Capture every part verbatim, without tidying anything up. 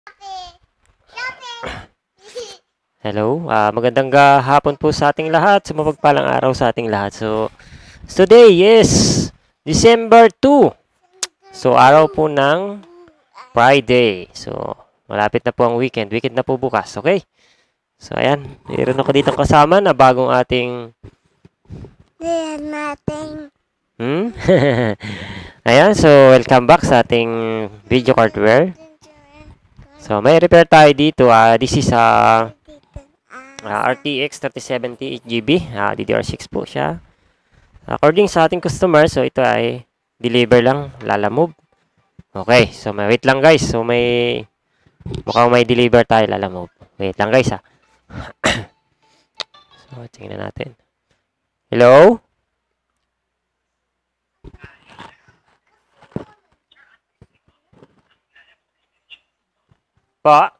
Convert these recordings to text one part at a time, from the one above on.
Hello, ah, magandang ga hapon po sa ating lahat, sa mapagpalang araw sa ating lahat. So, today is December second. So, araw po ng Friday. So, malapit na po ang weekend. Weekend na po bukas, okay? So, ayan, mayroon ako dito kasama na bagong ating... Diyan natin. Hmm? Ayan, so welcome back sa ating video hardware. So, may repair tayo dito. Ah, this is a... Uh, R T X thirty seventy eight G B, uh, D D R six po siya. According sa ating customer, so ito ay deliver lang, Lalamove. Okay, so may wait lang guys. So may mukhang may deliver tayo, Lalamove. Wait lang guys ha. So tingnan natin. Hello? Pa?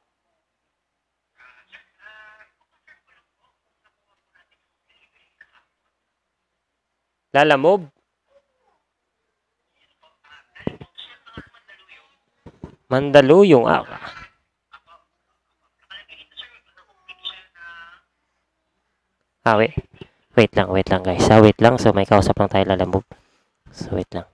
Lalamove? Mandaluyong. Ah. ah, wait. Wait lang, wait lang guys. Ah, wait lang. So may kausap lang tayo, Lalamove. So wait lang.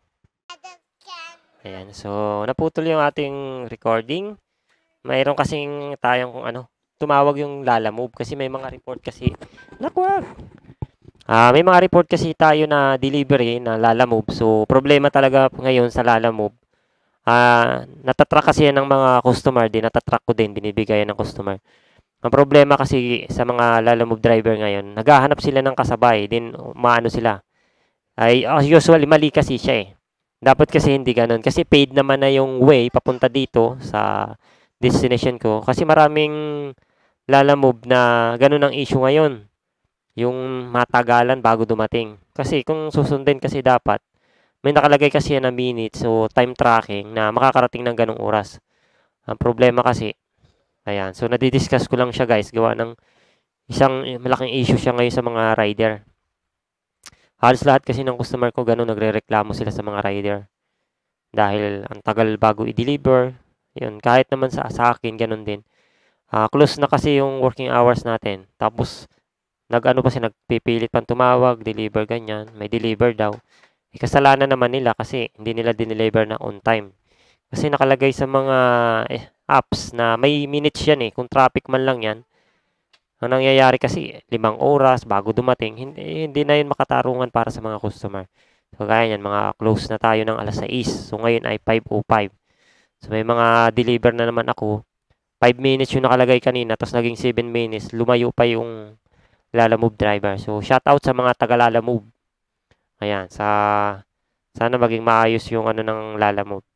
Ayan. So naputol yung ating recording. Mayroon kasing tayong kung ano, tumawag yung Lalamove kasi may mga report kasi. Naku, Ah, may mga report kasi tayo na delivery na Lalamove. So, problema talaga ngayon sa Lalamove. Ah, natatrack kasi yan ng mga customer din. Natatrack ko din, binibigay ng customer. Ang problema kasi sa mga Lalamove driver ngayon, naghahanap sila ng kasabay. Din, maano sila. Ay, as usually, mali kasi siya eh. Dapat kasi hindi ganun. Kasi paid naman na yung way papunta dito sa destination ko. Kasi maraming Lalamove na ganun ang issue ngayon. Yung matagalan bago dumating. Kasi kung susundin kasi dapat, may nakalagay kasi yan na minutes so time tracking na makakarating ng ganong oras. Ang problema kasi, ayan. So, nadidiscuss ko lang siya guys. Gawa ng isang malaking issue siya ngayon sa mga rider. Halos lahat kasi ng customer ko ganun, nagre-reklamo sila sa mga rider. Dahil ang tagal bago i-deliver. Yun, kahit naman sa, sa akin, ganun din. Uh, close na kasi yung working hours natin. Tapos, nag-ano pa siya, nagpipilit pang tumawag, deliver ganyan, may deliver daw. Eh, kasalanan naman nila kasi hindi nila dineliver na on time. Kasi nakalagay sa mga eh, apps na may minutes yan eh, kung traffic man lang yan. Ang nangyayari kasi, limang oras bago dumating, hindi, hindi na yun makatarungan para sa mga customer. So, kaya yan, mga close na tayo ng alas sais. So, ngayon ay five oh five. So, may mga deliver na naman ako. five minutes yung nakalagay kanina, tapos naging seven minutes. Lumayo pa yung Lalamove driver. So, shout out sa mga taga Lalamove. Ayan, sa sana maging maayos yung ano ng Lalamove.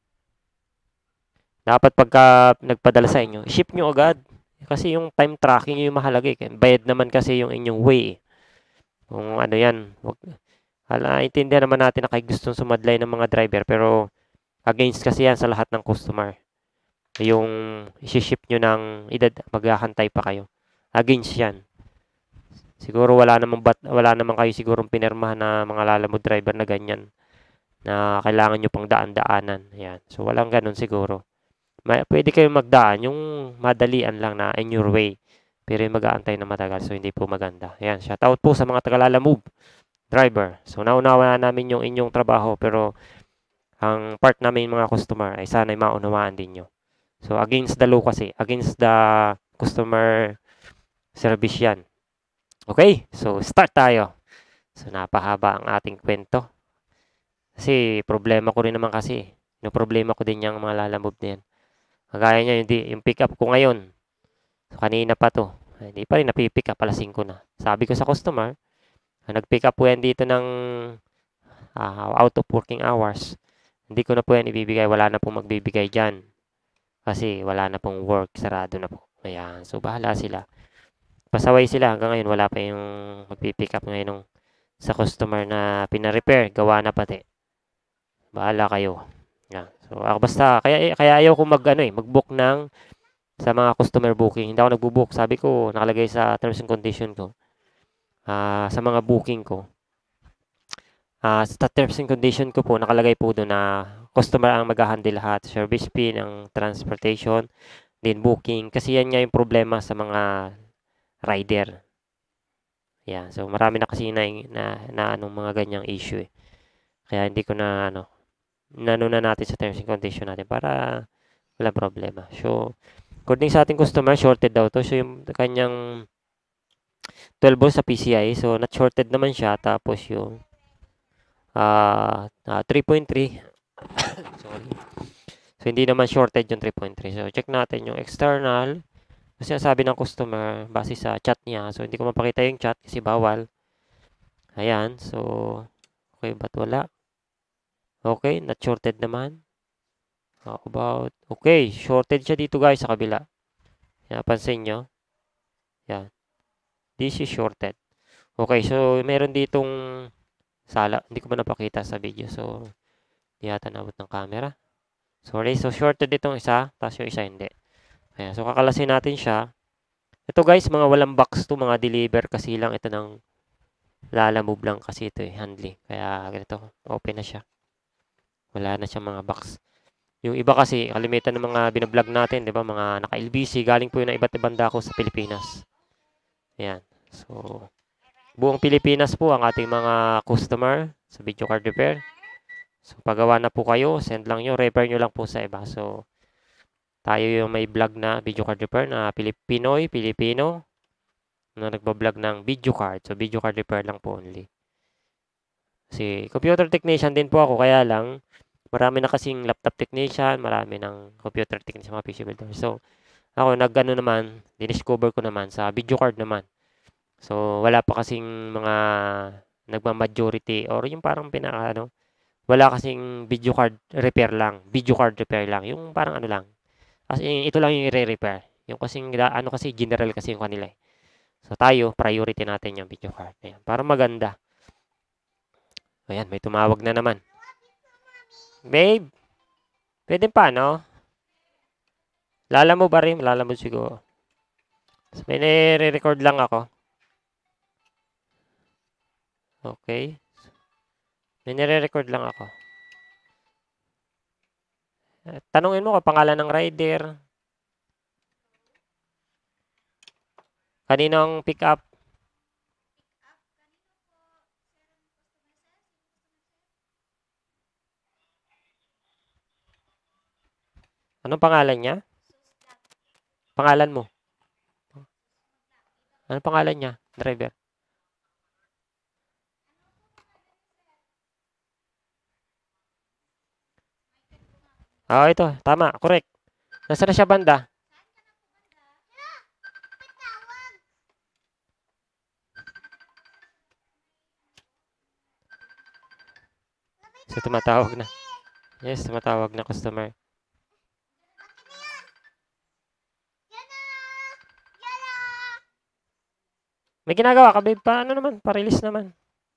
Dapat pagka nagpadala sa inyo, ship nyo agad. Kasi yung time tracking yung mahalaga eh. Bayad naman kasi yung inyong way eh. Kung ano yan, wag, hala, intindihan naman natin na kayo gustong sumadlay ng mga driver pero against kasi yan sa lahat ng customer. Yung isi-ship nyo ng edad, maghahantay pa kayo. Against yan. Siguro wala namang bat, wala namang kayo sigurong pinirmahan na mga Lalamove driver na ganyan na kailangan nyo pang daan-daanan. Ayan. So walang ganun siguro. May, pwede kayong magdaan yung madalian lang na in your way. Pero yung mag-aantay na matagal so hindi po maganda. Ayan. Shout out po sa mga taga Lalamove driver. So naunawa na namin yung inyong trabaho pero ang part namin mga customer ay sana'y maunawaan din nyo. So against the law kasi, against the customer service yan. Okay, so start tayo. So napahaba ang ating kwento. Kasi problema ko rin naman kasi. Yung problema ko din yung mga Lalamove na yan. Kagaya niya, yung, yung pick up ko ngayon. So, kanina pa to. Hindi pa rin napipick up, alas singko na. Sabi ko sa customer, nag-pick up po yan dito ng uh, out of working hours. Hindi ko na po yan ibibigay. Wala na pong magbibigay dyan. Kasi wala na pong work. Sarado na po. Ayan. So bahala sila. Pasaway sila hanggang ngayon wala pa yung magpipick up ngayon ng sa customer na pina-repair, gawa na pati. Bahala kayo. Yan. So ako basta kaya kaya ayaw ko mag ano eh, mag-book ng sa mga customer booking. Hindi ako nagbo-book. Sabi ko nakalagay sa terms and condition ko. Uh, sa mga booking ko. Uh, sa terms and condition ko po nakalagay po doon na customer ang mag-handle lahat, service fee ng transportation, din booking. Kasi yan nga yung problema sa mga rider. Yan. So, marami na kasi na, na, na anong mga ganyang issue eh. Kaya hindi ko na, ano, nano na natin sa terms and condition natin para wala problema. So, according sa ating customer, shorted daw to. So, yung kanyang twelve volts sa P C I. So, not shorted naman siya. Tapos yung uh, uh, three point three. Sorry. So, hindi naman shorted yung three point three. So, check natin yung external. Kasi sabi ng customer, base sa chat niya. So, hindi ko mapakita yung chat kasi bawal. Ayan. So, okay, ba't wala? Okay, not shorted naman. How about, okay, shorted siya dito guys sa kabila. Yan, pansin nyo. Yan. This is shorted. Okay, so meron ditong sala. Hindi ko pa napakita sa video. So, hindi yata naabot ng camera. Sorry. So, shorted itong isa. Tapos yung isa hindi. Ayan. So, kakalasin natin siya. Ito guys, mga walang box to. Mga deliver kasi lang ito ng lalamove lang kasi ito eh. Handling. Kaya ganito. Open na siya. Wala na siyang mga box. Yung iba kasi, kalimitan ng mga binablog natin, di ba? Mga naka-L B C. Galing po yun ng iba't ibang dako sa Pilipinas. Ayan. So, buong Pilipinas po ang ating mga customer sa video card repair. So, pagawa na po kayo, send lang nyo, repair nyo lang po sa iba. So, tayo yung may vlog na video card repair na Pinoy, Pilipino na nagbablog ng video card. So, video card repair lang po only. Kasi, computer technician din po ako, kaya lang, marami na kasing laptop technician, marami ng computer technician, mga P C builder. So, ako, nag-ano naman, diniscover ko naman sa video card naman. So, wala pa kasing mga nagma-majority or yung parang pinaka ano, wala kasing video card repair lang. Video card repair lang. Yung parang ano lang. Kasi ito lang yung i-repair. Yung kasing, ano kasi, general kasi yung kanila eh. So, tayo, priority natin yung video card. Ayan, para maganda. Ayan, may tumawag na naman. Babe, pwede pa, no? Lala mo ba rin? Lala mo siguro. So, may nire-record lang ako. Okay. May nire-record lang ako. Tanungin mo kung pangalan ng rider. Kaninong pick up? Anong pangalan niya? Pangalan mo? Anong pangalan niya? Driver. Ah, ito. Tama. Correct. Nasaan na siya banda? So, tumatawag na. Yes, tumatawag na customer. May ginagawa ka, babe. Paano naman? Pa-release naman.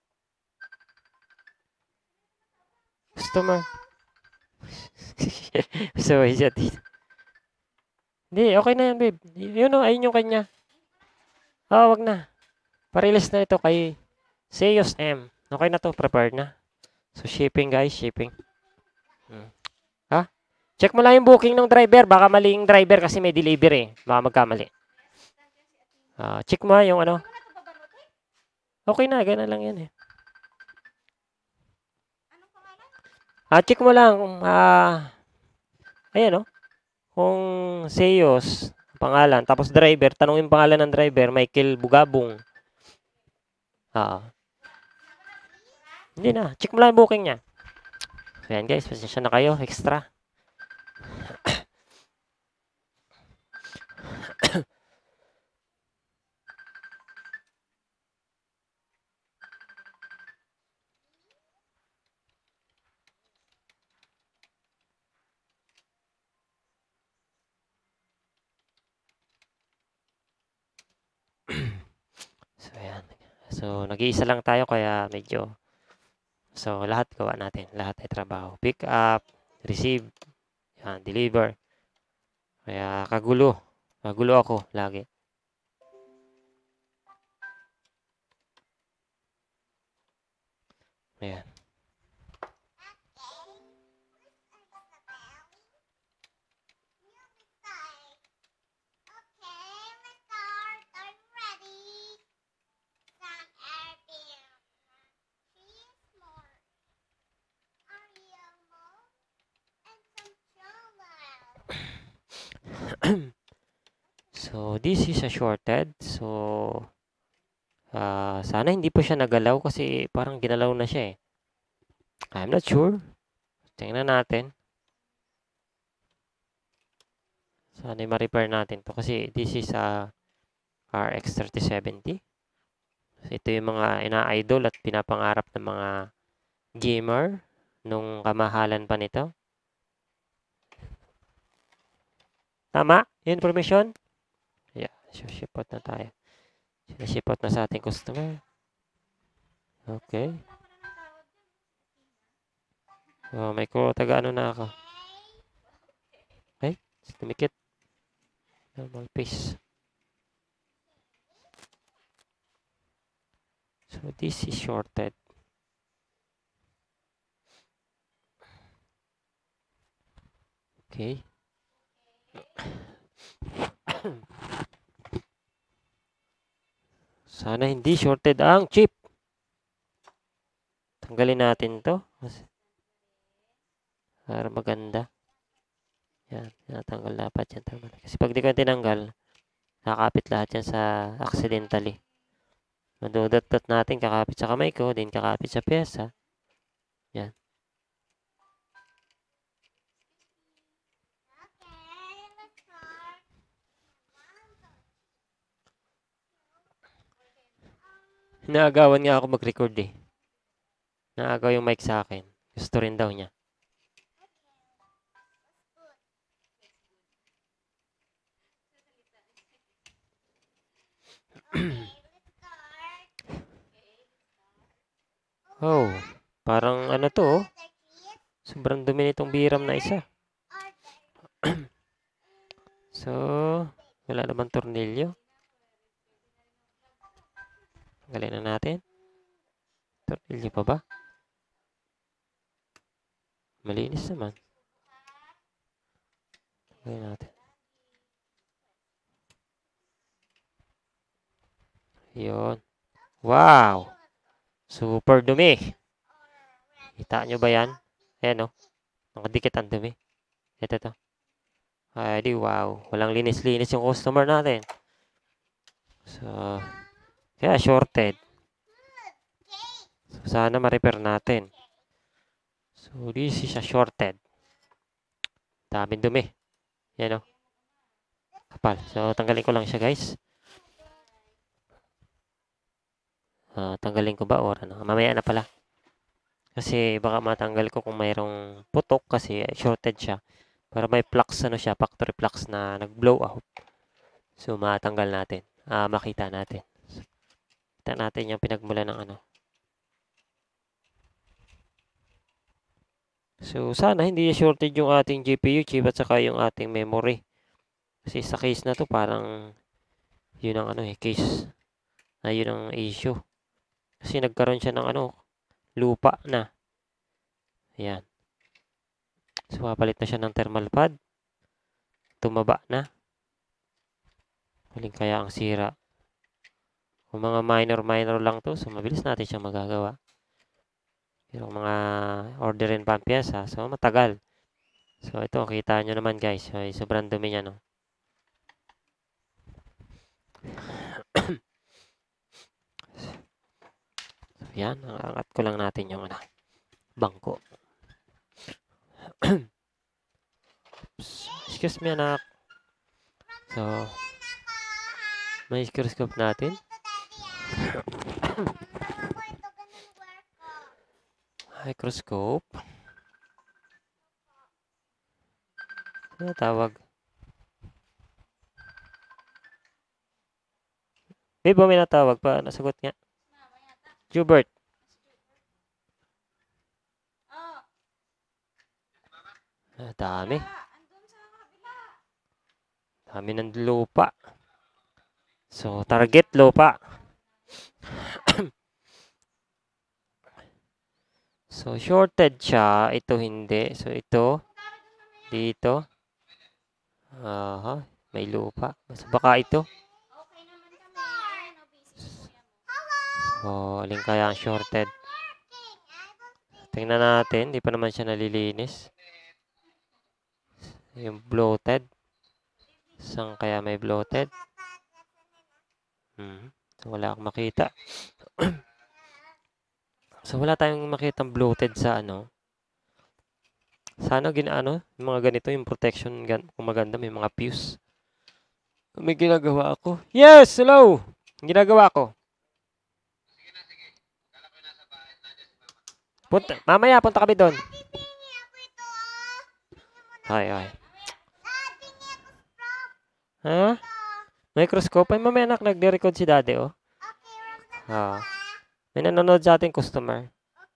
Customer. So, siya dito. Hindi, okay na yan, babe. Yun o, ayun yung kanya. Oo, oh, wag na. Pa-release na ito kay Seos M. Okay na to, prepared na. So, shipping guys, shipping. Hmm. Ha? Check mo lang yung booking ng driver. Baka maling driver kasi may delivery. Baka magkamali. Uh, check mo yung ano. Okay na, gano'n lang yan eh. Ah, check mo lang kung, ah, ayan o. Kung Seos, pangalan. Tapos driver, tanongin yung pangalan ng driver, Michael Bugabong. Ah. Hindi na. Check mo lang yung booking niya. So, yan guys. Pasensya na kayo. Extra. So, yan. So, nag-iisa lang tayo kaya medyo. So, lahat gawa natin. Lahat ay trabaho. Pick up, receive, yan, deliver. Kaya kagulo. Kagulo ako lagi. Ayan. So, this is a shorted. So, uh, sana hindi po siya nagalaw kasi parang ginalaw na siya eh. I'm not sure. Tingnan natin. Sana ma-repair natin to kasi this is a R X thirty seventy. So, ito yung mga ina-idol at pinapangarap ng mga gamer nung kamahalan pa nito. Tama? Yung information? Yeah, so ship out na tayo. Ship out na sa ating customer. Okay. Oh, may ko taga ano na ako. Okay, tumikit. Normal pace. So this is shorted. Okay. Sana hindi shorted ang chip. Tanggalin natin to. Para maganda. Yan. Natanggal dapat yan. Kasi pag di ko tinanggal, nakakapit lahat yan sa accidentally. Madudot-dot natin kakapit sa kamay ko, din kakapit sa pyesa. Yan. Naagawan nga ako mag-record eh. Naagaw yung mic sa akin. Gusto rin daw niya. Oh, parang ano to oh. Sobrang dumi nitong biram na isa. So, wala naman tornilyo. Tanggalin na natin. Tornilyo pa ba? Malinis naman. Tanggalin natin. Yun. Wow! Super dumi. Kita nyo ba yan? Ayan o. Nakadikit ang dumi. Ito to. Ay, di wow. Walang linis-linis yung customer natin. So, kaya shorted. So, sana ma-repair natin. So, this is a shorted. Daming dumi. Yan o. Kapal. So, tanggalin ko lang siya guys. Uh, tanggalin ko ba or ano? Mamaya na pala. Kasi baka matanggal ko kung mayroong putok kasi shorted siya. Para may flux ano siya, factory flux na nag-blow out. So matanggal natin. Ah, makita natin. So, kita natin yung pinagmula ng ano. So sana hindi shorted yung ating G P U chip at saka yung ating memory. Kasi sa case na to parang yun ang ano eh, case na yun ang issue. Kasi nagkaroon siya ng ano, lupa na. Ayan. So, papalit na siya ng thermal pad. Tumaba na. Huling kaya ang sira. Kung mga minor-minor lang to, so mabilis natin siyang magagawa. Pero mga orderin pa ang pyesa, so matagal. So, ito, kita nyo naman guys. So, sobrang dumi niya, no? So, yan. Angat ko lang natin yung ano, bangko. Excuse me, anak. So, microscope natin. Microscope. Ano tawag? Babe, may natawag pa. Nasagot nga. Jubert. Ah, dami. Dami ng lupa. So, target lupa. So, shorted siya. Ito hindi. So, ito. Dito. Aha. May lupa. So, baka ito. So, alin kaya ang shorted? Tingnan natin. Hindi pa naman siya nalilinis. Yung bloated. Saan kaya may bloated? Hmm. So, wala akong makita. So, wala tayong makitang bloated sa ano. Sana ginaano, yung mga ganito, yung protection, gan kung maganda, may mga fuse. May ginagawa ako. Yes! Hello! Ginagawa ko. Punta, mamaya, punta kami doon. Okay, okay. Ha? Microscope? Ay, mamaya anak, nagde-record si daddy, oh. Ah. May nanonood sa ating customer.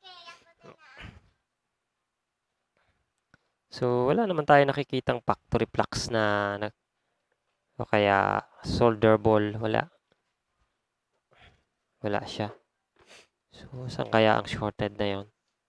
So, wala naman tayo nakikitang factory flux na, na o kaya solder ball. Wala. Wala siya. So, saan kaya ang shorted na yon?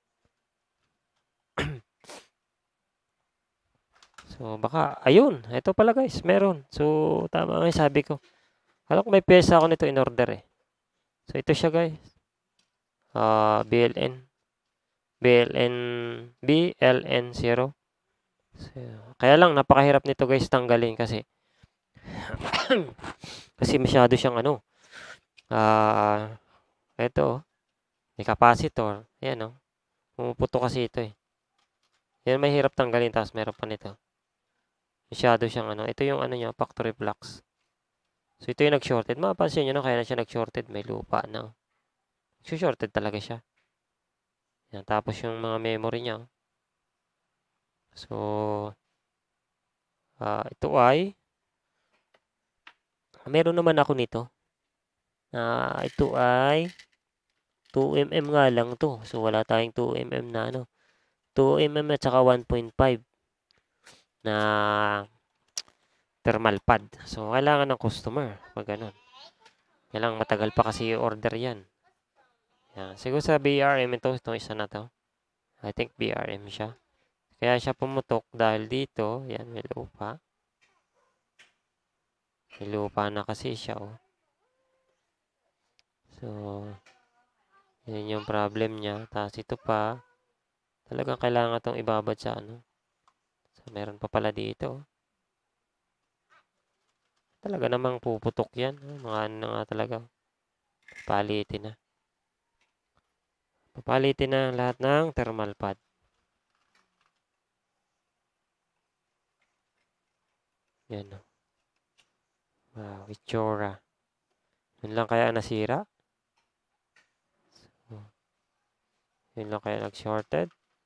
So, baka, ayun. Ito pala guys, meron. So, tama nga yung sabi ko. Alam ko may pyesa ako nito in order eh. So, ito siya guys. Uh, B L N. B L N, B L N zero. So, kaya lang, napakahirap nito guys tanggalin kasi. Kasi masyado siyang ano. Ah, uh, ito. May capacitor. Ayan oh. Pumuputo kasi ito eh. Yan may hirap tanggalin. Tapos meron pa nito. Masyado siyang ano. Ito yung ano niya, factory flux. So, ito yung nag-shorted. Mapapansin nyo no, kaya na siya nag-shorted. May lupa na. Nag-shorted talaga siya. Yan. Tapos yung mga memory niya. So, uh, ito ay meron naman ako nito. Uh, ito ay two millimeter nga lang to. So, wala tayong two millimeter na ano. two millimeter at saka one point five na thermal pad. So, kailangan ng customer pag ganun. Kailangan matagal pa kasi i-order yan. Yan. Siguro sa B R M ito, itong isa na to. I think B R M siya. Kaya siya pumutok dahil dito, yan, may lupa. May lupa na kasi siya, oh. So, yun yung problem niya. Tapos ito pa, talagang kailangan itong ibabad sa ano. So, meron pa pala dito. Talaga namang puputok yan. Mga ano nga talaga. Papalitin na. Papalitin na lahat ng thermal pad. Yan, oh. Wow, itsura. Yun lang kaya nasira. So, yun lang kaya nag-shorted.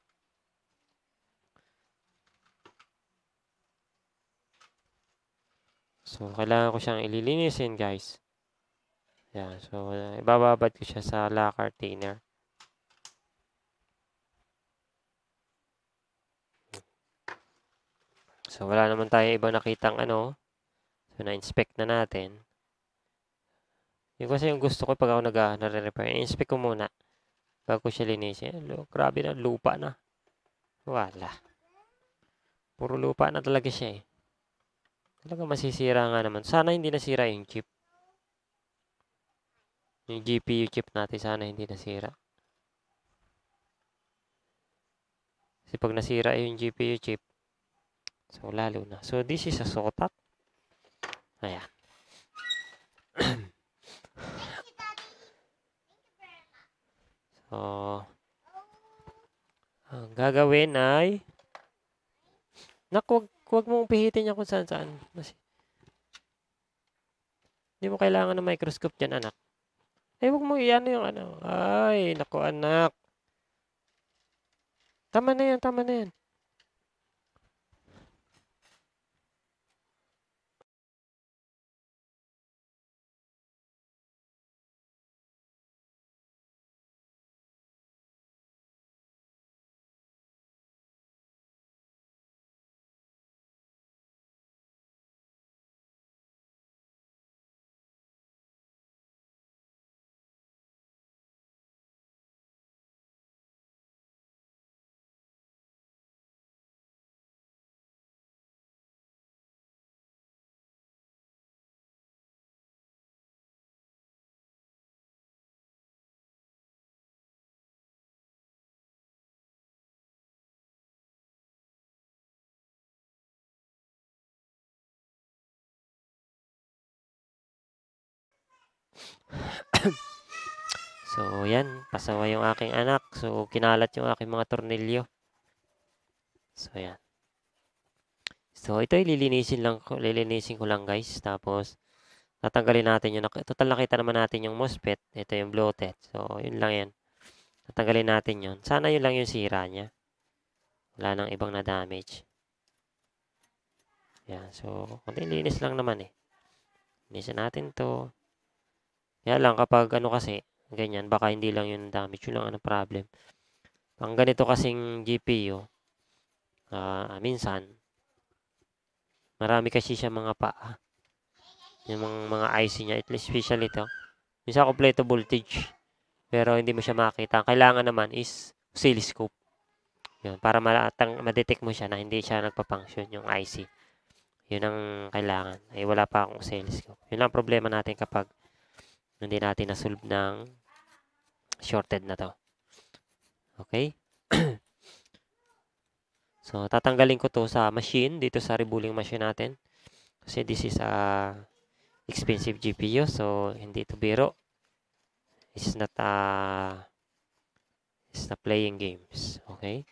So, kailangan ko siyang ililinisin, guys. Yan. So, uh, ibababad ko siya sa lacquer thinner. So, wala naman tayo ibang nakitang ano. So, na-inspect na natin. Yung kasi yung gusto ko pag ako nag-repair, i-inspect ko muna. Bago siya linisin. Grabe na, lupa na. Wala. Puro lupa na talaga siya eh. Talaga masisira nga naman. Sana hindi nasira yung chip. Yung G P U chip natin, sana hindi nasira. Kasi pag nasira yung G P U chip, so lalo na. So this is a sotak. Ayan. So, ang gagawin ay, nak, wag, wag mong pihitin niya kung saan saan. Mas, hindi mo kailangan ng microscope dyan, anak. Ay, wag mo iyan yung ano. Ay, naku, anak. Tama na yan, tama na yan. So, yan. Pasawa yung aking anak. So, kinalat yung aking mga tornilyo. So, yan. So, ito lilinisin lang ko. Lilinisin ko lang, guys. Tapos, tatanggalin natin yung... Total, nakita naman natin yung MOSFET. Ito yung bloated. So, yun lang yan. Tatanggalin natin yun. Sana yun lang yung sira niya. Wala nang ibang na-damage. Yan. So, kunting linis lang naman eh. Linisin natin to. Yan lang kapag ano kasi, ganyan, baka hindi lang yung damage. Yun lang ang problem. Ang ganito kasing G P U, uh, minsan, marami kasi siya mga paa. Yung mga, mga I C niya, at least especially ito. Minsan kompleto voltage. Pero hindi mo siya makita. Ang kailangan naman is oscilloscope. Yun, para ma-detect ma mo siya na hindi siya nagpa-function yung I C. Yun ang kailangan. Ay wala pa akong oscilloscope. Yun lang problema natin kapag hindi natin na-solve ng shorted na to. Okay? So, tatanggalin ko to sa machine, dito sa rebuilding machine natin. Kasi this is a expensive G P U, so hindi to biro. It's not a it's not playing games. Okay?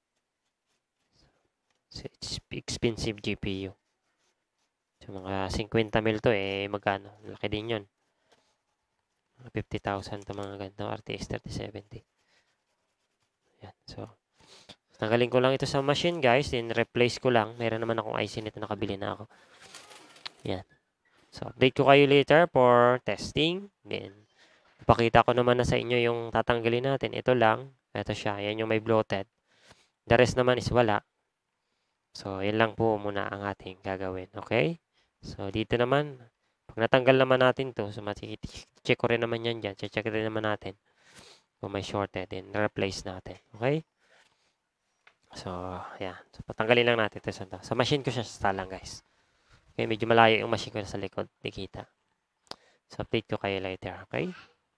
So, it's expensive G P U. So, mga fifty mil to, eh, magkano? Laki din yun. fifty thousand to mga ganito, R T X thirty seventy. Yan, so, tanggalin ko lang ito sa machine, guys. Then, replace ko lang. Meron naman akong I C nito, nakabili na ako. Yan. So, update ko kayo later for testing. Then, ipakita ko naman na sa inyo yung tatanggalin natin. Ito lang. Ito siya. Yan yung may bloated. The rest naman is wala. So, yan lang po muna ang ating gagawin. Okay? So, dito naman, pag natanggal naman natin to, so, check ko rin naman yan dyan. Check rin naman natin kung may shorted. Then, replace natin. Okay? So, yan. So, patanggalin lang natin ito. Sa machine ko siya sa lang, guys. Okay, medyo malayo yung machine ko sa likod. Di kita. So, update ko kayo later. Okay?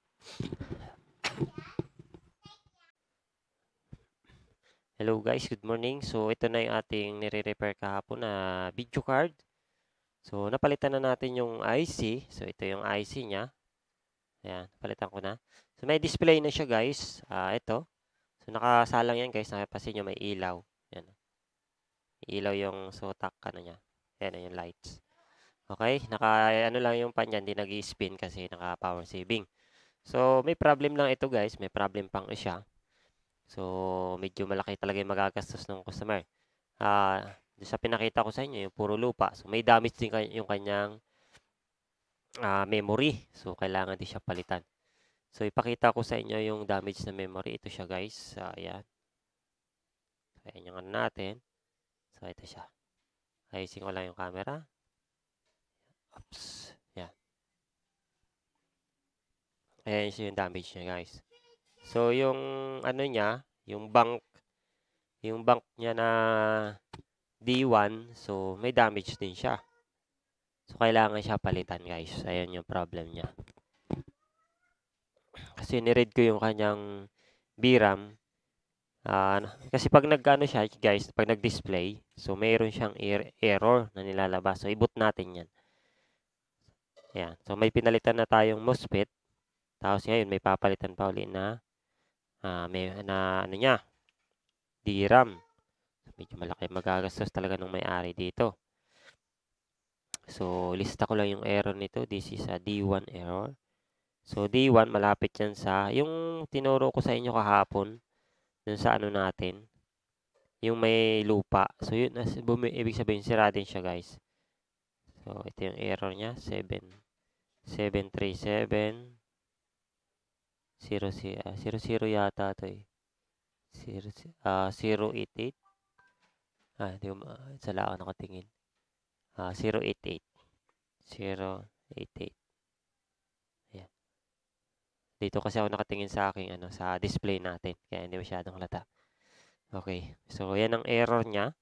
Hello, guys. Good morning. So, ito na yung ating nire-repair kahapon na video card. So, napalitan na natin yung I C. So, ito yung I C niya. Ayan, napalitan ko na. So, may display na siya, guys. Uh, ito. So, nakasalang yan, guys. Nakipasin nyo, may ilaw. Yan. Ilaw yung sotak, ano niya. Yan, yung lights. Okay? Naka, ano lang yung pan yan, hindi nag-spin kasi naka-power saving. So, may problem lang ito, guys. May problem pang siya. So, medyo malaki talaga yung magagastos ng customer. Ah, uh, sa pinakita ko sa inyo, yung puro lupa. So, may damage din yung kanyang uh, memory. So, kailangan din siya palitan. So, ipakita ko sa inyo yung damage na memory. Ito siya, guys. Uh, ayan. So, ayan yung ano natin. So, ito siya. Ayusin ko lang yung camera. Oops. Ayan. Ayan siya yung damage niya, guys. So, yung ano niya, yung bank, yung bank niya na D one, so, may damage din siya. So, kailangan siya palitan, guys. Ayan yung problem niya. Kasi niread ko yung kanyang V RAM. Uh, kasi pag nag-ano siya, guys, pag nag-display, so, mayroon siyang er error na nilalabas. So, i-boot natin yan. Ayan. So, may pinalitan na tayong MOSFET. Tapos, ngayon, may papalitan pa ulit na uh, may, na, ano niya, D RAM. Medyo malaki magagastos talaga ng may-ari dito. So, lista ko lang yung error nito. This is a D one error. So, D one, malapit yan sa, yung tinuro ko sa inyo kahapon, dun sa ano natin, yung may lupa. So, yun, ibig sabihin, sira din siya, guys. So, ito yung error niya, seven, seven three seven, zero, zero, zero yata ito eh. zero eight eight. Ah, hindi ko, uh, sa lao nakatingin. Uh, zero eight eight. zero eight eight. Ayan. Dito kasi ako nakatingin sa aking, ano, sa display natin. Kaya hindi masyadong halata. Okay. So, yan ang error niya.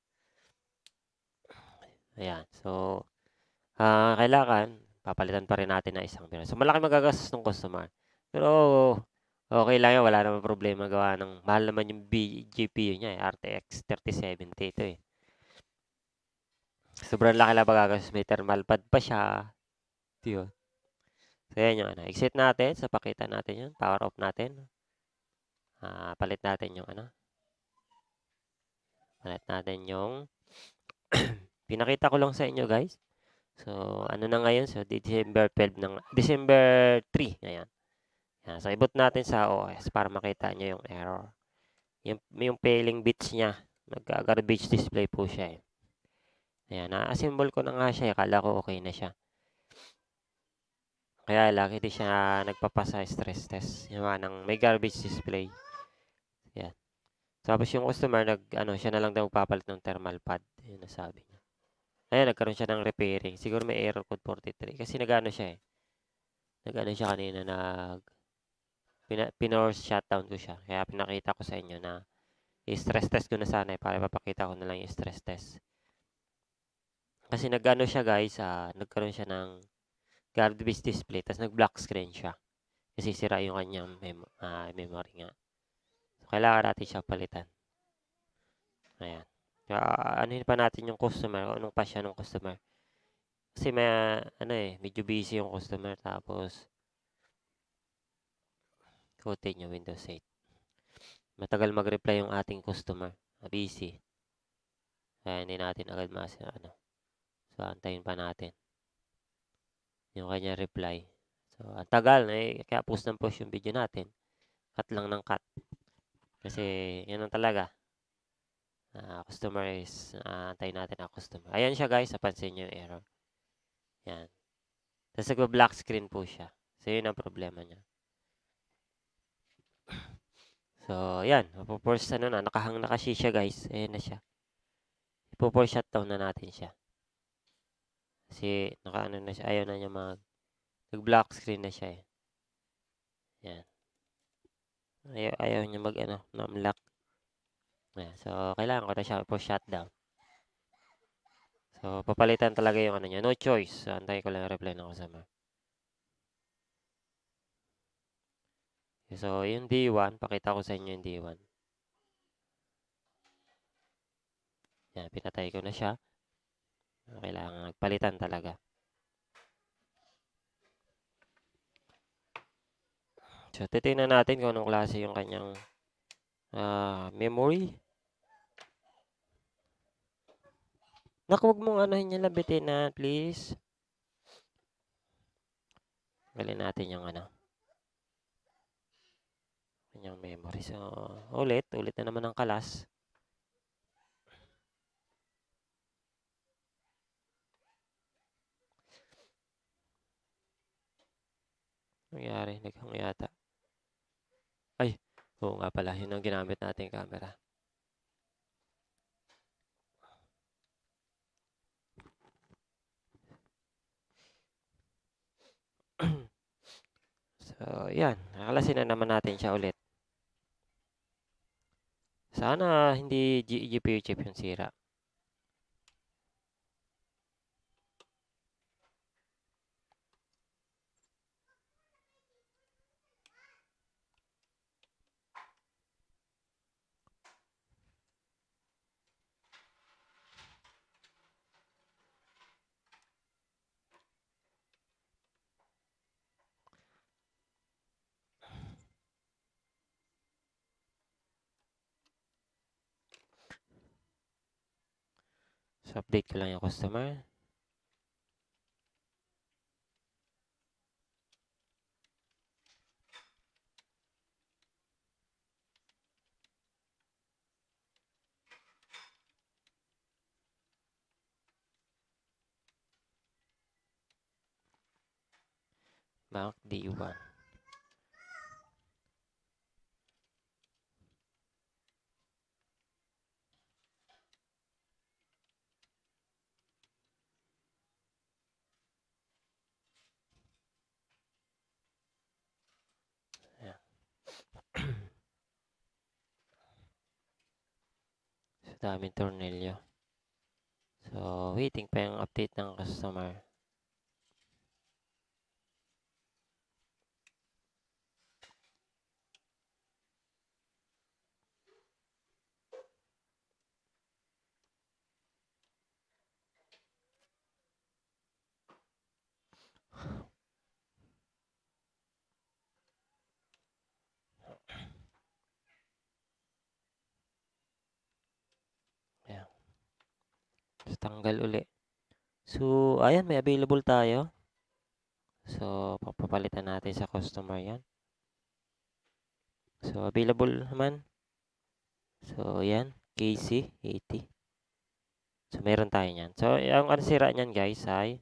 Ayan. So, uh, kailangan, papalitan pa rin natin na isang biro. So, malaki magagastos ng customer. Pero, okay lang yan. Wala naman problema gawa ng, mahal naman yung G P U niya eh. R T X thirty seventy ito eh. Sobrang laki lang magagastos. May thermal pad pa siya. Ito yun. So, yan yung ano. Exit natin. So, pakita natin yun. Power off natin. Uh, palit natin yung ano. Palit natin yung pinakita ko lang sa inyo, guys. So, ano na ngayon? So, December twelve ng December three ngayon. Yan. So, ibot natin sa O S para makita nyo yung error. Yung, yung failing bits niya. Nag-garbage display po siya eh. Ayan, na-assemble ko na nga siya. Akala ko okay na siya. Kaya lang, hindi siya nagpapasa stress test. Yung mga nang may garbage display. Ayan. Tapos yung customer, nag, ano, siya na lang daw papalit ng thermal pad. Yun ang sabi niya. Ayan, nagkaroon siya ng repairing. Siguro may error code forty-three. Kasi nag-ano siya eh. Nag-ano siya kanina, nag... Pina, pinorse shutdown ko siya. Kaya pinakita ko sa inyo na i-stress test ko na sana eh, para papakita ko na lang yung stress test. Kasi nag-ano siya guys, ah, nagkaroon siya ng garbage display, tapos nag-black screen siya. Kasi sira yung kanyang mem- uh, memory nga. So, kailangan natin siya palitan. Ayan. Kaya, anuhin pa natin yung customer, anong pa siya ng customer. Kasi may, ano eh, medyo busy yung customer, tapos, continue Windows eight. Matagal mag-reply yung ating customer. Busy. Kaya hindi natin agad mas, ano. So, antayin pa natin yung kanya reply. So, ang tagal. Eh, kaya post ng post yung video natin. Cut lang ng cut. Kasi, yun ang talaga. Uh, customer is, uh, antayin natin ang customer. Ayan siya guys. Napansin nyo yung error. Yan. Tapos nagpa-black screen po siya. So, yun ang problema niya. So, yan. Mapo-force ano na. Nakahang nakasi siya guys. Ayan na siya. Ipo-force shutdown na natin siya. Kasi, naka-ano na siya. Ayaw na niya mag... Nag-black screen na siya eh. Yan. Ayaw, ayaw niya mag, ano, na-unlock. Yan. So, kailangan ko na siya po shutdown. So, papalitan talaga yung ano niya. No choice. So, antayin ko lang yung reply ng customer. So, yung D one, pakita ko sa inyo yung D one. Yan, pinatay ko na siya. Kailangan nagpalitan talaga. So, titingnan natin kung anong klase yung kanyang uh, memory. Naku, huwag mong anahin yung labitin na, please. Galin natin yung ano. Kanyang memory. So, ulit. Ulit na naman ang kalas. Nangyari, naghang yata. Ay, oo nga pala. Yun ang ginamit nating camera. So, yan. Nakalasin na naman natin siya ulit. Sana hindi G P U chip yung sira. So, update ko lang yung customer. Mac D one. Ayan. So, daming tornilyo. So, waiting pa yung update ng customer. tanggal uli. So, ayan, may available tayo. So, papapalitan natin sa customer yan. So, available naman. So, yan, K C eighty. So, meron tayo yan. So, ang ano sira niyan guys ay,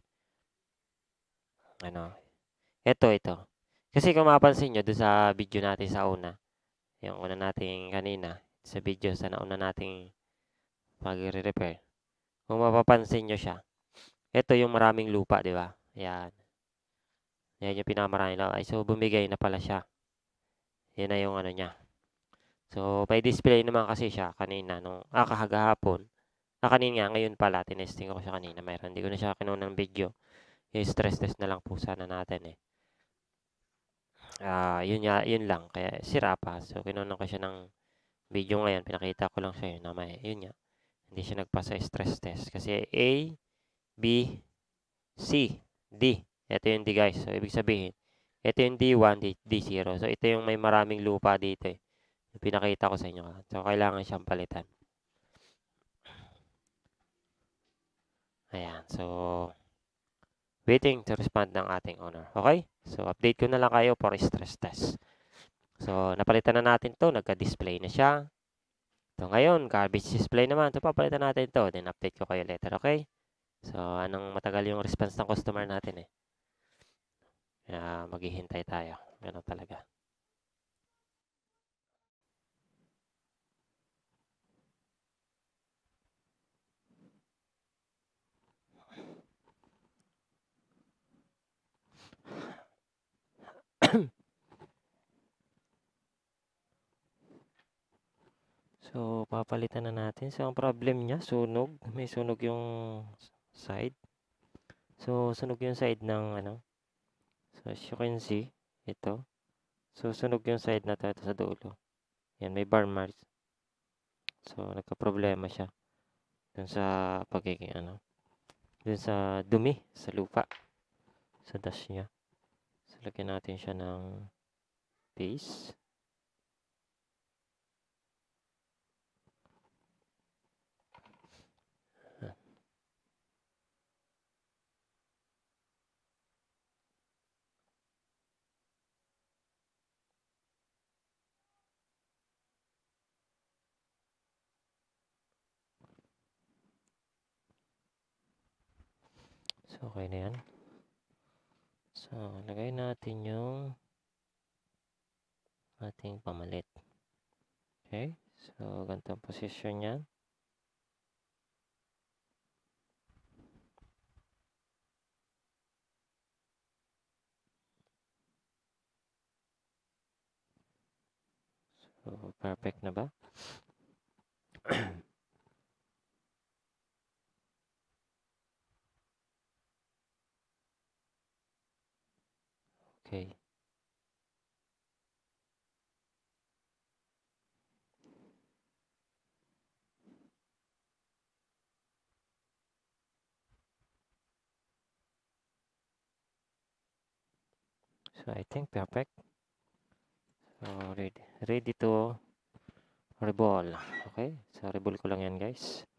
ano, ito, ito. Kasi kung mapansin nyo, doon sa video natin sa una, yung una nating kanina, sa video sa nauna nating pag-repair. Kung mapapansin nyo siya, ito yung maraming lupa, di ba? Yan. Yan yung pinakamaraming lupa. So, bumigay na pala siya. Yan na yung ano niya. So, may display naman kasi siya kanina, nung, ah, kahagahapon. Ah, kanina nga, ngayon pala, tinesting ko siya kanina. Mayroon, hindi ko na siya kinuha ng video. Yung stress test na lang po sana natin eh. Ah, yun, ya, yun lang. Kaya sira pa. So, kinuha ko siya ng video ngayon. Pinakita ko lang siya yun na may, yun nga. Hindi siya nagpasa stress test. Kasi A, B, C, D. Ito yung D guys. So, ibig sabihin, ito yung D one, D, D0. So, ito yung may maraming lupa dito eh. Yung pinakita ko sa inyo. So, kailangan siyang palitan. Ayan. So, waiting to respond ng ating owner. Okay? So, update ko na lang kayo for stress test. So, napalitan na natin to. Nagka-display na siya. So, ngayon, garbage display naman. So, papalitan natin to. Then, update ko kayo later. Okay? So, anong matagal yung response ng customer natin eh. Kaya, maghihintay tayo. Ganun talaga. So, papalitan na natin. So, ang problem niya, sunog. May sunog yung side. So, sunog yung side ng ano. So, as you can see, ito. So, sunog yung side na to, ito sa dulo. Yan, may burn marks. So, nagka-problema siya. Dun sa pagiging ano. Dun sa dumi, sa lupa. Sa dash niya. So, lagyan natin siya ng paste. So, okay na yan. So, lagay natin yung ating pamalit. Okay. So, ganito ang position niyan. So, perfect na ba? Okay. So, I think perfect. So, ready, ready to reball. Okay. So, reball ko lang yan, guys.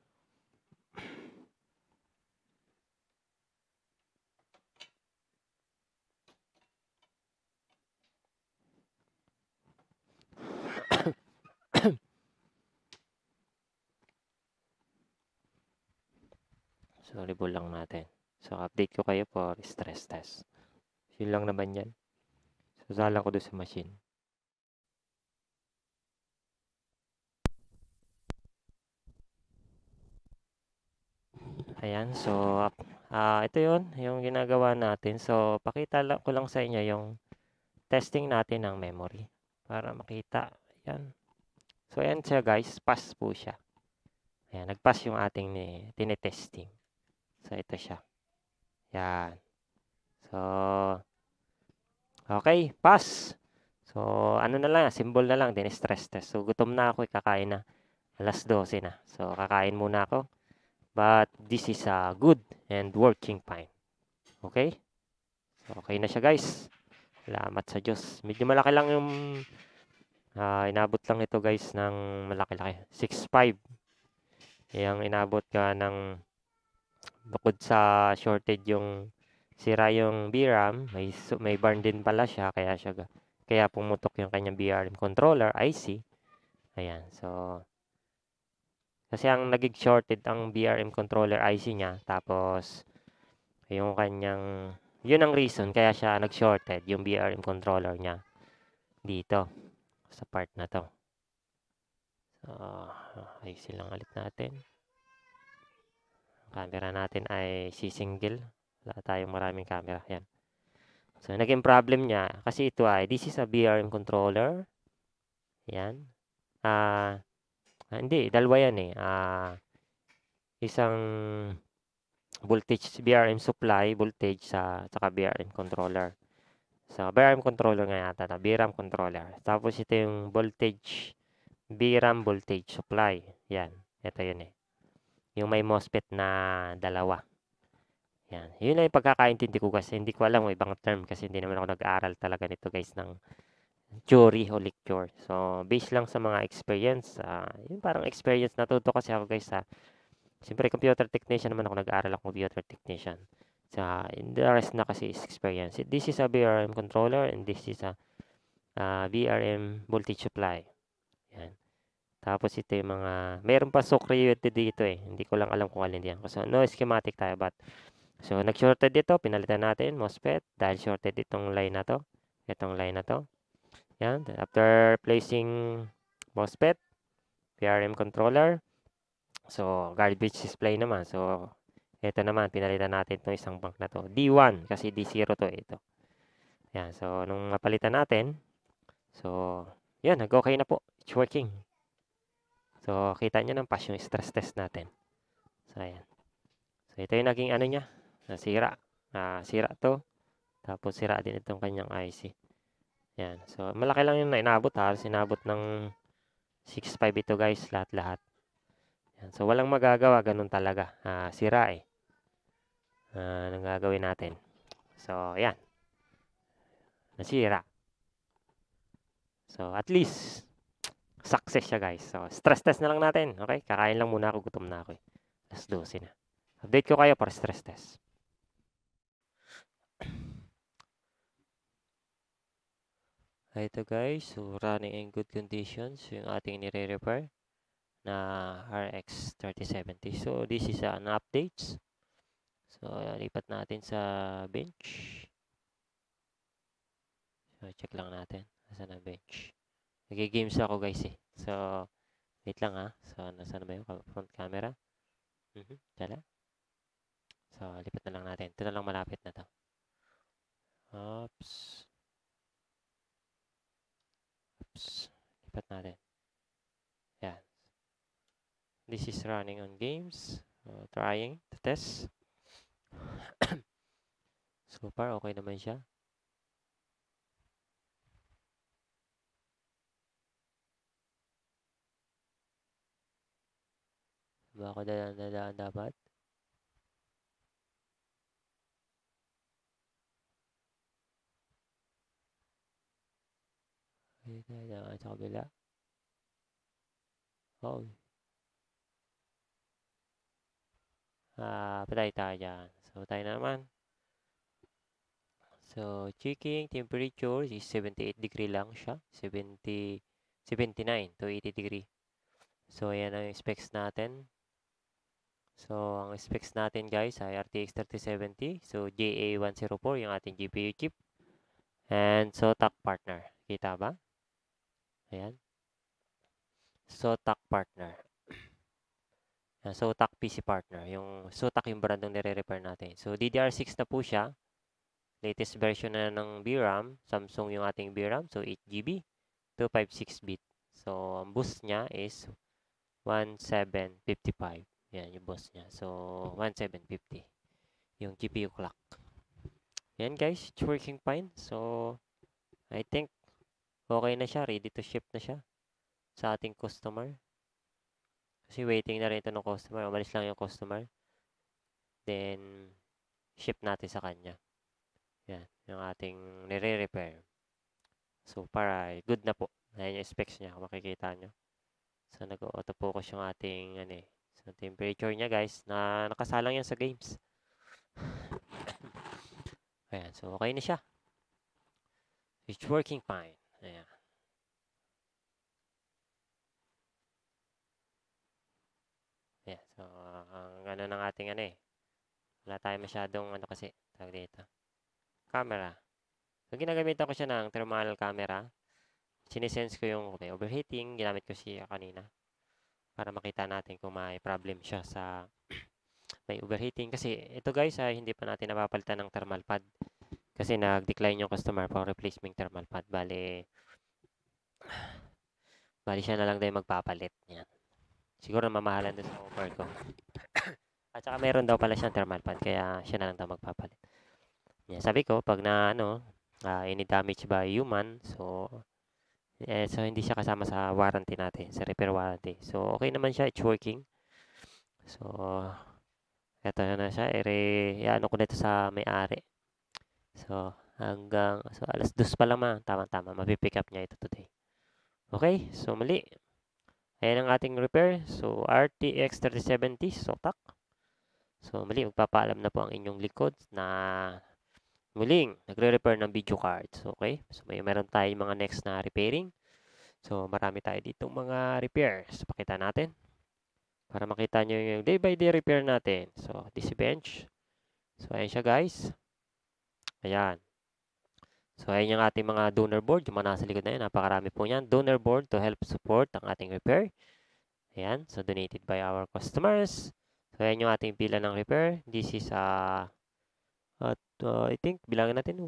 So, reball lang natin. So, update ko kayo for stress test. Yun lang naman yan. So, salang ko doon sa machine. Ayan. So, uh, ito yun. Yung ginagawa natin. So, pakita lang ko lang sa inyo yung testing natin ng memory. Para makita. Ayan. So, ayan siya guys. Pass po siya. Ayan. Nag-pass yung ating ni, tinetesting. So, ito siya. Ayan. So, okay. Pass. So, ano na lang, symbol na lang, din stress test. So, gutom na ako, kakain na. alas dose na. So, kakain muna ako. But, this is uh, good and working fine. Okay? So, okay na siya, guys. Salamat sa Diyos. Medyo malaki lang yung uh, inabot lang ito, guys, ng malaki-laki. six point five. Yung inabot ka ng bukod sa shorted yung sira yung V RAM, may su- may burn din pala siya kaya siya ga- kaya pumutok yung kanyang V R M controller I C. Ayan. So kasi ang naging shorted ang V R M controller I C niya tapos yung kanyang yun ang reason kaya siya nag-shorted yung V R M controller niya dito sa part na to. So, ayusin lang ulit natin. Camera natin ay si-single. Wala tayong maraming camera. Yan. So, naging problem niya. Kasi ito ay, this is a V R M controller. Yan. Ah, ah, hindi. Dalawa yan eh. Ah, isang voltage V R M supply voltage sa saka V R M controller. So, V R M controller nga yata na. V RAM controller. Tapos ito yung voltage V RAM voltage supply. Yan. Ito yun eh. Yung may MOSFET na dalawa. Yan. Yun lang yung pagkakaintindi ko kasi hindi ko alam yung ibang term kasi hindi naman ako nag-aaral talaga nito guys ng theory o lecture. So, based lang sa mga experience. Uh, yung parang experience natuto kasi ako guys sa siyempre computer technician naman ako nag-aaral ako computer technician. So, the rest na kasi is experience. This is a V R M controller and this is a uh, V R M voltage supply. Yan. Tapos ito yung mga, mayroon pa socket dito eh. Hindi ko lang alam kung alin yan. So, no schematic tayo but so, nag-shorted dito, pinalitan natin, MOSFET, dahil shorted itong line na to. Itong line na to. Yan. After placing MOSFET, V R M controller, so, garbage display naman. So, ito naman, pinalitan natin itong isang bank na to. D one, kasi D zero to, ito. Yan. So, nung napalitan natin, so, yan, nag-okay na po. It's working. So, kita nyo ng pass yung stress test natin. So, ayan. So, ito yung naging ano niya. Nasira. Ah, sira to. Tapos sira din itong kanyang I C. Yan. So, malaki lang yung nainabot. Halos inabot ng six five ito guys. Lahat-lahat. Yan. So, walang magagawa. Ganun talaga. Ah, sira eh. Ah, anong gagawin natin? So, yan. Nasira. So, at least, success siya guys. So, stress test na lang natin. Okay? Kakain lang muna ako. Gutom na ako eh. alas dose na. Update ko kayo para stress test. Ito guys, so running in good conditions yung ating nire-repair na R X thirty seventy. So this is an updates. So lipat natin sa bench. So check lang natin. Nasaan ang bench? Nag-games ako guys eh. So wait lang ha. So nasaan ba yung front camera? Mhm, tala. So lipat na lang natin. Ito na lang malapit na to. Oops. Oops. Lipat natin. Yan. This is running on games. Uh, trying to test. So far, okay naman siya. Ba ako dadaan dapat? Okay, dadaan sa kabila. Oh. Ah, patay tayo dyan. So, tayo naman. So, checking temperature is seventy-eight degree lang siya. seventy, seventy-nine to eighty degree. So, ayan ang specs natin. So, ang specs natin guys ay R T X thirty seventy. So, J A one oh four yung ating G P U chip. And SOTAC partner. Kita ba? Ayan. SOTAC partner. Yan, SOTAC P C partner. Yung SOTAC yung brand ng nire-repair natin. So, D D R six na po siya. Latest version na ng V RAM. Samsung yung ating V RAM. So, eight G B. two fifty-six bit. So, ang boost niya is seventeen fifty-five. Yan, yung boost niya. So, seventeen fifty. Yung G P U clock. Yan guys, it's working fine. So, I think okay na siya. Ready to ship na siya sa ating customer. Kasi waiting na rin ito ng customer. Umalis lang yung customer. Then, ship natin sa kanya. Yan, yung ating nire-repair. So, para good na po. Ayan yung specs niya, kung makikita nyo. So, nag-auto-focus yung ating, ano eh. So, So, temperature niya guys, na nakasalang yan sa games. Ayan, so okay na siya. It's working fine. Ayan. Ayan, so ang ano ng ating ano eh. Wala tayo masyadong ano kasi, tawag dito. Camera. So, ginagamitan ko siya ng thermal camera. Sinisense ko yung may overheating. Ginamit ko siya kanina. Para makita natin kung may problem siya sa may overheating. Kasi ito guys ay hindi pa natin napapalitan ng thermal pad. Kasi nag-decline yung customer for replacement thermal pad. Bale, bali siya na lang din magpapalit. Yan. Siguro mamahalan doon sa offer ko. At saka meron daw pala siyang thermal pad. Kaya siya na lang daw magpapalit. Yan. Sabi ko, pag na ano, uh, any damage by human, so eh, so hindi siya kasama sa warranty natin, sa repair warranty. So okay naman siya, it's working. So eto na siya, ere, ano ko dito sa may-ari. So hanggang so alas dos pa lamang, tama-tama, mapipick up niya ito today. Okay, so muli. Ayan ang ating repair. So R T X thirty seventy, Sotak. So muli, magpapaalam na po ang inyong likod na muling nagre-repair ng video cards. Okay, so may meron tayong mga next na repairing. So marami tayo dito mga repairs. Pakita natin. Para makita nyo yung day by day repair natin. So this bench. So ayan siya guys. Ayan. So ayan yung ating mga donor board. Yung mga nasa likod na yun. Napakarami po yan. Donor board to help support ang ating repair. Ayan. So donated by our customers. So ayan yung ating pila ng repair. This is uh, at uh, I think bilangin natin.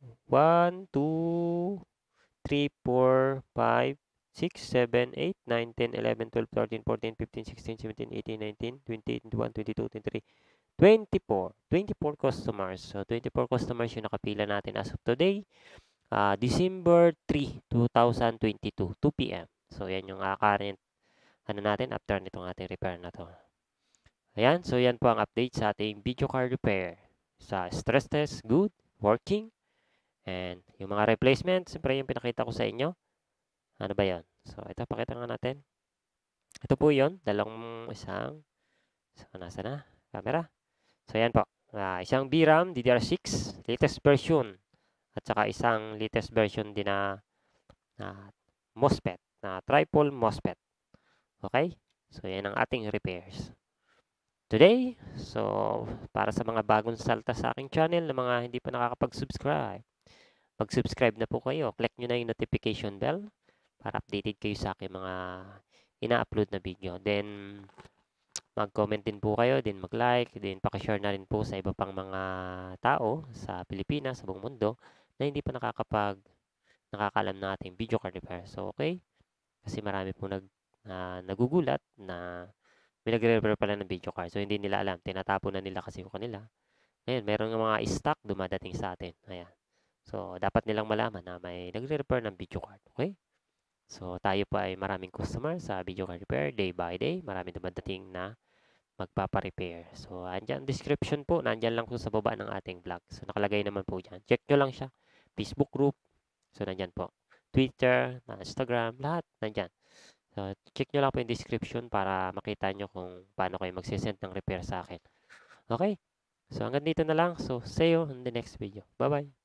one, two, three, four, five, six, seven, eight, nine, ten, eleven, twelve, thirteen, fourteen, fifteen, sixteen, seventeen, eighteen, nineteen, twenty, twenty-one, twenty-two, twenty-three, twenty-four. twenty-four customers. So, twenty-four customers yung nakapila natin as of today. Uh, December third, twenty twenty-two, two p m So, yan yung uh, current ano natin after nitong ating repair na to. Ayan. So, yan po ang update sa ating video card repair. Sa stress test, good, working. And yung mga replacements, siyempre yung pinakita ko sa inyo. Ano ba yan? So, ito, pakita nga natin. Ito po yun. Dalawang isang. So, nasa na? Camera. So, yan po. Uh, isang V RAM D D R six. Latest version. At saka isang latest version din na uh, MOSFET. Na triple MOSFET. Okay? So, yan ang ating repairs. Today, so, para sa mga bagong salta sa aking channel na mga hindi pa nakakapag-subscribe, mag-subscribe na po kayo. Click nyo na yung notification bell para updated kayo sa aking mga ina-upload na video. Then, mag-comment din po kayo, din mag-like, din pakishare na rin po sa iba pang mga tao sa Pilipinas, sa buong mundo, na hindi pa nakakapag, nakakalam na ating video card repair. So, okay? Kasi marami po nag, uh, nagugulat na may nagre-repair pala ng video card. So, hindi nila alam. Tinatapon na nila kasi yung kanila. Ngayon, meron ng mga stock dumadating sa atin. Ayan. So, dapat nilang malaman na may nagre-repair ng video card. Okay? So, tayo pa ay maraming customer sa video card repair day by day. Maraming dumadating na magpapa-repair. So, andyan description po. Nandyan lang po sa baba ng ating vlog. So, nakalagay naman po dyan. Check nyo lang siya. Facebook group. So, nandyan po. Twitter, Instagram, lahat. Nandyan. So, check nyo lang po yung description para makita nyo kung paano kayo magsisend ng repair sa akin. Okay? So, hanggang dito na lang. So, see you in the next video. Bye-bye.